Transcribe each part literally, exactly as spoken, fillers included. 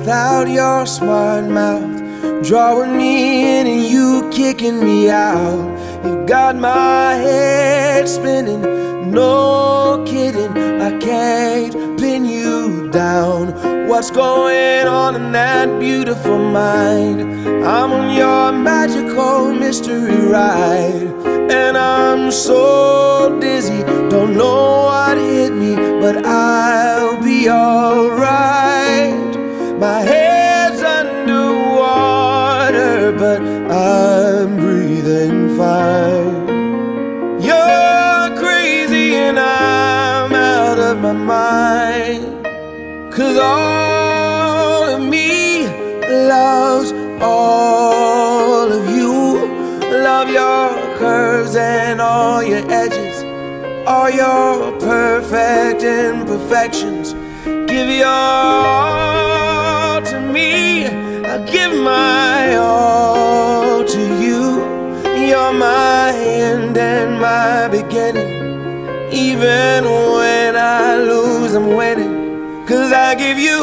without your smart mouth, drawing me in and you kicking me out. You got my head spinning, no kidding, I can't pin you down. What's going on in that beautiful mind? I'm on your magical mystery ride, and I'm so dizzy, don't know what hit me, but I'll be alright. My head's underwater, but I'm breathing fine. You're crazy and I'm out of my mind, 'cause all of me loves all of you. Love your curves and all your edges, all your perfect imperfections. Give your all to me, I give my all to you. You're my end and my beginning. Even when I lose, I'm winning, 'cause I give you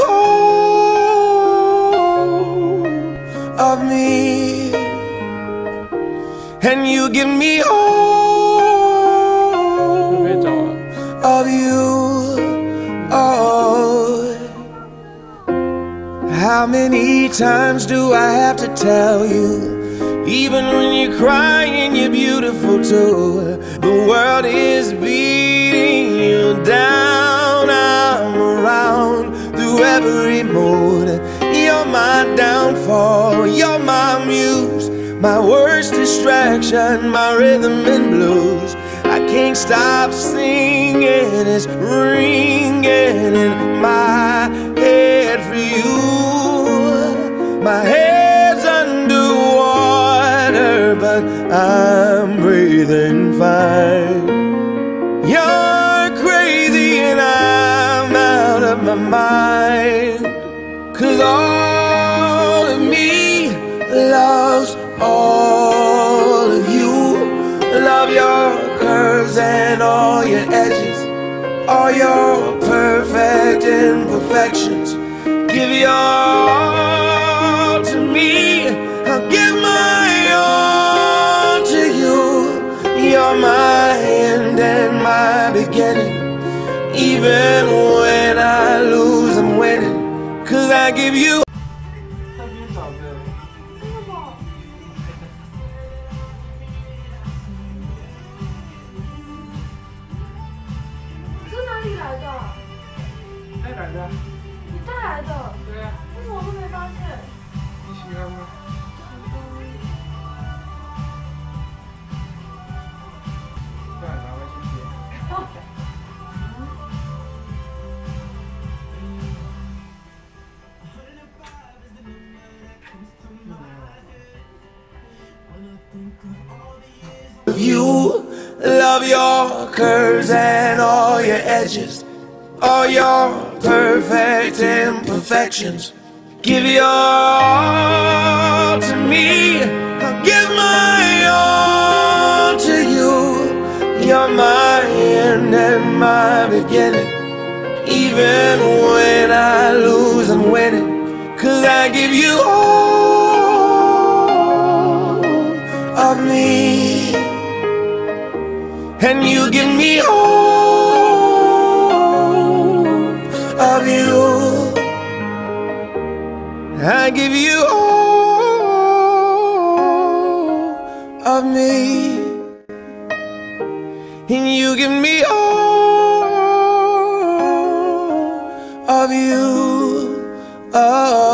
all of me, and you give me all of you. Oh, how many times do I have to tell you? Even when you're crying, you're beautiful too. The world is beating you down. I'm around through every mood. You're my downfall, you're my muse, my worst distraction, my rhythm and blues. I can't stop singing, it's ringing in my head for you. My head's underwater, but I'm breathing fine. You're crazy and I'm out of my mind, 'cause all of me loves all of you. Love your curves and all your edges, all your perfect imperfections. Give your all to me, I'll give my all to you. You're my end and my beginning. Even when I lose, I'm winning, 'cause I give you. 你带来的？对呀。为什么我都没发现？你喜欢吗？对，拿回去贴。 You love your curves and all your edges, all your perfect imperfections. Give your all to me, I'll give my all to you. You're my end and my beginning. Even when I lose, I'm winning, 'cause I give you all of me, and you give me all of you. I give you all of me, and you give me all of you. Oh.